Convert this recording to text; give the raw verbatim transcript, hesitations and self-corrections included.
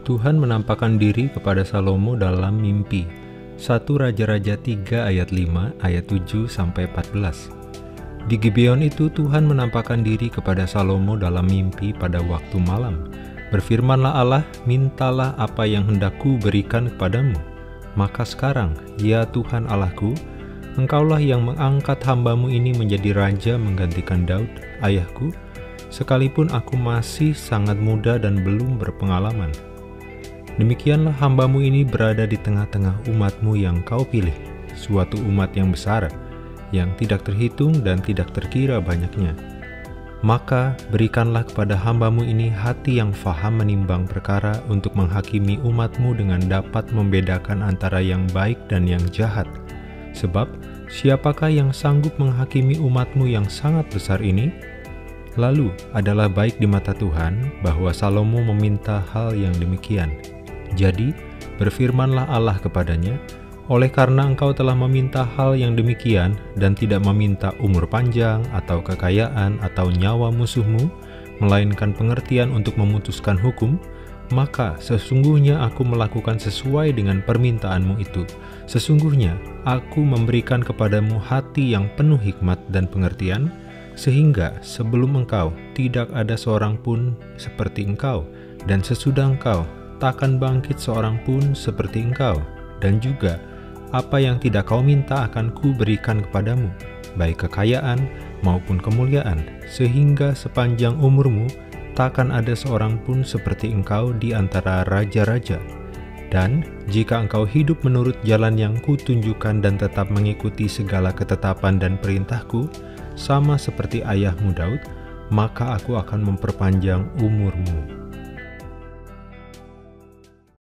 Tuhan menampakkan diri kepada Salomo dalam mimpi. satu Raja-Raja tiga ayat lima, ayat tujuh sampai empat belas. Di Gibeon itu Tuhan menampakkan diri kepada Salomo dalam mimpi pada waktu malam. Berfirmanlah Allah, mintalah apa yang hendak ku berikan kepadamu. Maka sekarang, ya Tuhan Allahku, Engkaulah yang mengangkat hambamu ini menjadi raja menggantikan Daud, ayahku, sekalipun aku masih sangat muda dan belum berpengalaman. Demikianlah hambamu ini berada di tengah-tengah umatmu yang kau pilih, suatu umat yang besar, yang tidak terhitung dan tidak terkira banyaknya. Maka berikanlah kepada hambamu ini hati yang faham menimbang perkara untuk menghakimi umatmu dengan dapat membedakan antara yang baik dan yang jahat. Sebab, siapakah yang sanggup menghakimi umatmu yang sangat besar ini? Lalu, adalah baik di mata Tuhan bahwa Salomo meminta hal yang demikian. Jadi, berfirmanlah Allah kepadanya, oleh karena engkau telah meminta hal yang demikian dan tidak meminta umur panjang atau kekayaan atau nyawa musuhmu, melainkan pengertian untuk memutuskan hukum, maka sesungguhnya aku melakukan sesuai dengan permintaanmu itu. Sesungguhnya aku memberikan kepadamu hati yang penuh hikmat dan pengertian, sehingga sebelum engkau tidak ada seorang pun seperti engkau, dan sesudah engkau takkan bangkit seorang pun seperti engkau. Dan juga apa yang tidak kau minta akan ku berikan kepadamu, baik kekayaan maupun kemuliaan, sehingga sepanjang umurmu takkan ada seorang pun seperti engkau di antara raja-raja. Dan jika engkau hidup menurut jalan yang kutunjukkan dan tetap mengikuti segala ketetapan dan perintahku, sama seperti ayahmu Daud, maka aku akan memperpanjang umurmu.